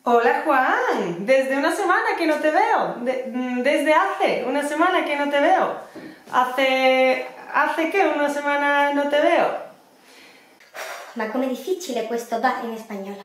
Hola Juan, desde una semana que no te veo, desde hace una semana que no te veo. ¿Hace qué una semana no te veo? Ma com'è difficile questo da in spagnolo.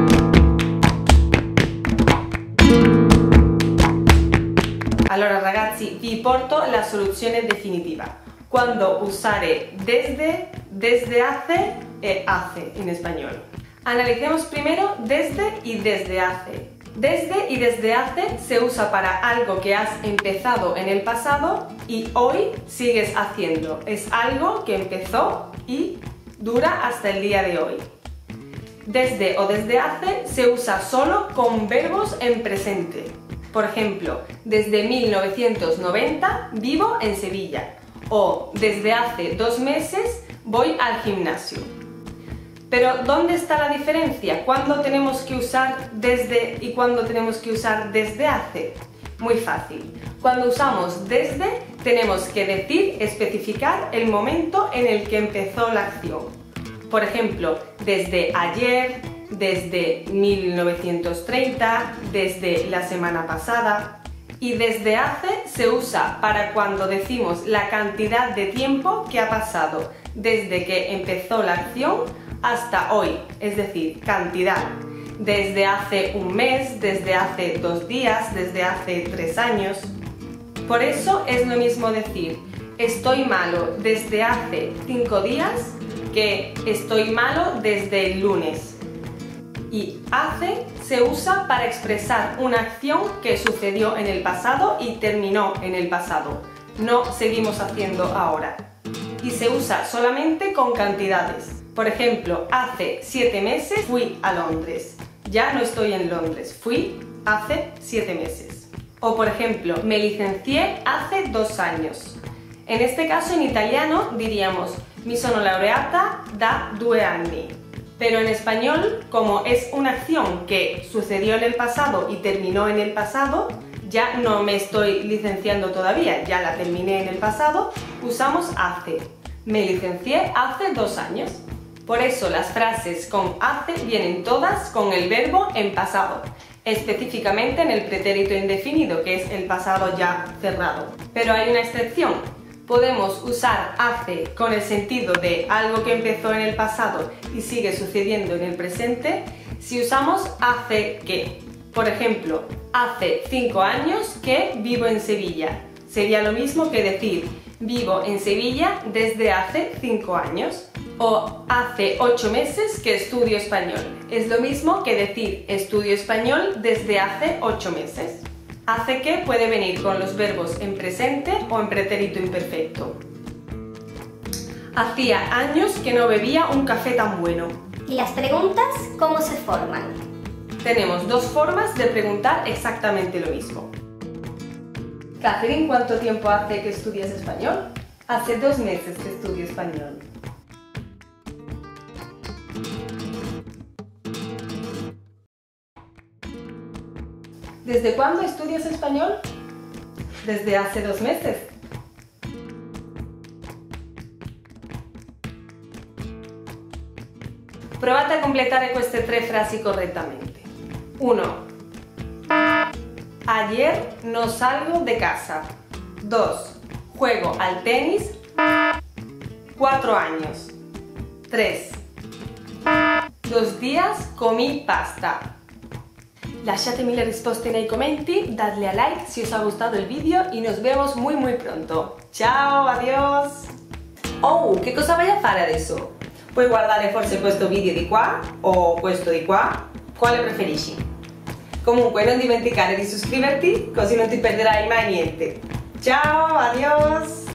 Allora ragazzi, vi porto la soluzione definitiva. Quando usare desde hace e hace en español. Analicemos primero desde y desde hace. Desde y desde hace se usa para algo que has empezado en el pasado y hoy sigues haciendo. Es algo que empezó y dura hasta el día de hoy. Desde o desde hace se usa solo con verbos en presente. Por ejemplo, desde 1990 vivo en Sevilla. O desde hace 2 meses voy al gimnasio. Pero ¿dónde está la diferencia? ¿Cuándo tenemos que usar desde y cuándo tenemos que usar desde hace? Muy fácil. Cuando usamos desde, tenemos que decir, especificar el momento en el que empezó la acción. Por ejemplo, desde ayer, desde 1930, desde la semana pasada. Y desde hace se usa para cuando decimos la cantidad de tiempo que ha pasado desde que empezó la acción hasta hoy, es decir, cantidad. Desde hace un mes, desde hace 2 días, desde hace 3 años. Por eso es lo mismo decir estoy malo desde hace 5 días que estoy malo desde el lunes. Y hace se usa para expresar una acción que sucedió en el pasado y terminó en el pasado. No seguimos haciendo ahora. Y se usa solamente con cantidades. Por ejemplo, hace 7 meses fui a Londres. Ya no estoy en Londres, fui hace 7 meses. O por ejemplo, me licencié hace 2 años. En este caso en italiano diríamos mi sono laureata da 2 anni. Pero en español, como es una acción que sucedió en el pasado y terminó en el pasado, ya no me estoy licenciando todavía, ya la terminé en el pasado, usamos hace. Me licencié hace 2 años. Por eso las frases con hace vienen todas con el verbo en pasado, específicamente en el pretérito indefinido, que es el pasado ya cerrado. Pero hay una excepción. Podemos usar hace con el sentido de algo que empezó en el pasado y sigue sucediendo en el presente si usamos hace que. Por ejemplo, hace 5 años que vivo en Sevilla. Sería lo mismo que decir vivo en Sevilla desde hace 5 años. O hace 8 meses que estudio español. Es lo mismo que decir estudio español desde hace 8 meses. Hace que puede venir con los verbos en presente o en pretérito imperfecto. Hacía años que no bebía un café tan bueno. ¿Y las preguntas cómo se forman? Tenemos 2 formas de preguntar exactamente lo mismo. Catherine, ¿cuánto tiempo hace que estudias español? Hace 2 meses que estudio español. ¿Desde cuándo estudias español? Desde hace 2 meses. Provate a completare queste 3 frasi correctamente. 1. Ayer no salgo de casa. 2. Juego al tenis. 4 años. 3. 2 días comí pasta. Lasciatemi le risposte nei commenti, dadle a like se os ha gustado il video y nos vemos muy pronto. Ciao, adios! Oh, che cosa vai a fare adesso? Puoi guardare forse questo video di qua o questo di qua? Quale preferisci? Comunque non dimenticare di iscriverti così non ti perderai mai niente. Ciao, adios!